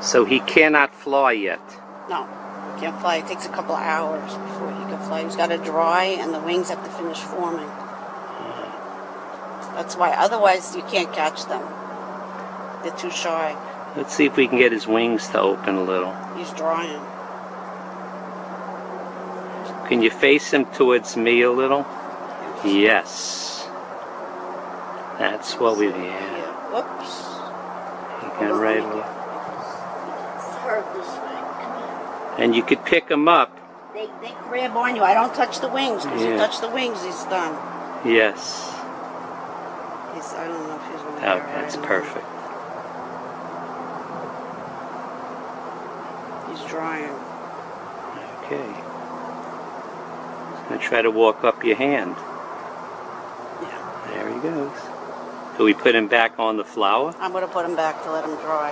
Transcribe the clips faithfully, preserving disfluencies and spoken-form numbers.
So he cannot fly yet. No, he can't fly. It takes a couple of hours before he can fly. He's got to dry, and the wings have to finish forming. That's why. Otherwise, you can't catch them. They're too shy. Let's see if we can get his wings to open a little. He's drying. Can you face him towards me a little? Yes. That's what we, yeah. Yeah. Whoops. You can right away. It's hard this way. And you could pick him up. They, they grab on you. I don't touch the wings. Because Yeah. you touch the wings, he's done. Yes. He's, I don't know if he's going to Oh, get that's right perfect. He's drying. Okay. Gonna try to walk up your hand. Yeah. There he goes. Do we put him back on the flower? I'm going to put him back to let him dry.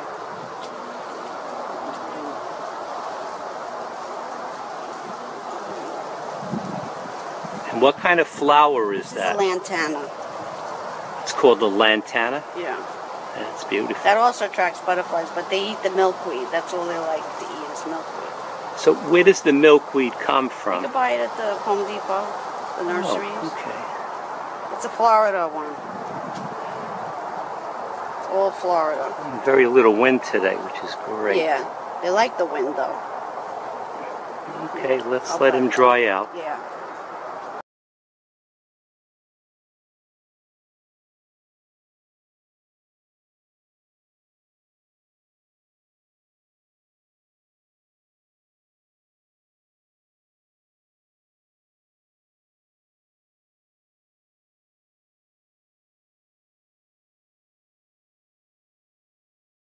And what kind of flower is This that? is a lantana. It's called the lantana? Yeah. That's beautiful. That also attracts butterflies, but they eat the milkweed. That's all they like to eat is milkweed. So where does the milkweed come You from? can buy it at the Home Depot, the nurseries. Oh, okay. It's a Florida one. It's all Florida. Very little wind today, which is great. Yeah. They like the wind, though. Okay, let's I'll let buy him it. dry out. Yeah.